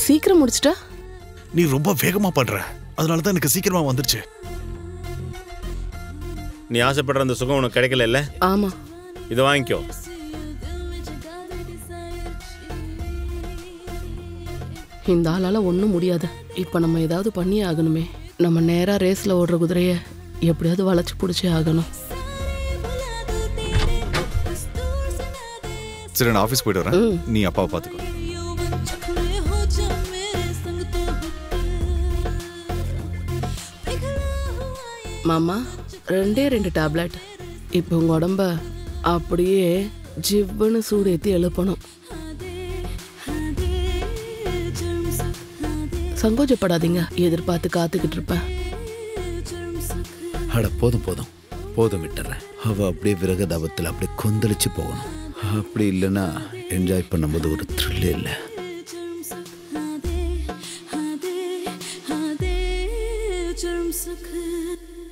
சீக்கிரம் முடிச்சிட்டா? நீ ரொம்ப வேகமா பண்ற, அதனாலதான் எனக்கு சீக்கிரமா வந்துருச்சு. நீ ஆசைப்படுற அந்த சுகம் உனக்கு கிடைக்கல இல்ல? ஆமா. இதை வாங்கிக்கோ. இந்த ஆளால ஒன்றும் முடியாது. இப்போ நம்ம ஏதாவது பண்ணியே ஆகணுமே. நம்ம நேரா ரேஸ்ல ஓடுற குதிரைய எப்படியாவது வளைச்சு பிடிச்சே ஆகணும். சரி, நான் ஆஃபீஸ் போயிட்டு வரேன். நீ அப்பாவை பார்த்துக்கோ. மாமா, 2 டேப்லெட். இப்போ உங்க உடம்ப அப்படியே ஜிவ்வுன்னு சூடேத்தி எழுப்பணும். சங்கோஜப்படாதீங்க, எதிர்பார்த்து காத்துக்கிட்டு இருப்பேன். அட போதும் போதும் போதும், விட்டுறேன். அவ அப்படியே விரகதாபத்தில் அப்படியே கொந்தளிச்சு போகணும். அப்படி இல்லைன்னா என்ஜாய் பண்ணும்போது ஒரு த்ரில் இல்லை. जुर्म सुख